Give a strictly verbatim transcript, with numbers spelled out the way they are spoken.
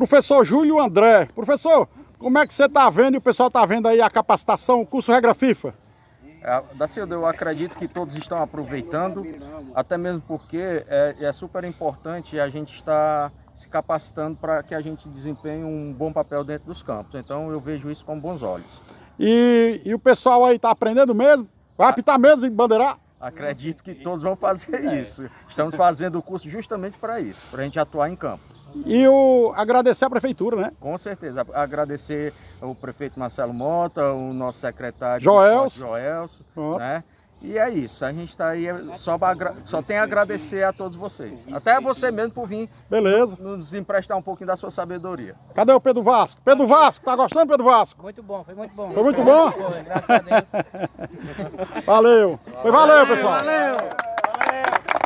Professor Júlio André. Professor, como é que você está vendo e o pessoal está vendo aí a capacitação, o curso Regra FIFA? É, Dacildo, eu acredito que todos estão aproveitando, até mesmo porque é, é super importante a gente estar se capacitando para que a gente desempenhe um bom papel dentro dos campos. Então eu vejo isso com bons olhos. E, e o pessoal aí está aprendendo mesmo? Vai apitar mesmo em bandeirar? Acredito que todos vão fazer isso. Estamos fazendo o curso justamente para isso, para a gente atuar em campo. E o, agradecer a prefeitura, né? Com certeza. Agradecer o prefeito Marcelo Mota, o nosso secretário Joelso, Joelso, né? E é isso, a gente está aí, só, só tem a agradecer a todos vocês. Até a você mesmo por vir. Beleza. Nos emprestar um pouquinho da sua sabedoria. Cadê o Pedro Vasco? Pedro Vasco, tá gostando, Pedro Vasco? Muito bom, foi muito bom. Foi muito bom? Foi, graças a Deus. Valeu. Foi, valeu, pessoal. Valeu. Valeu.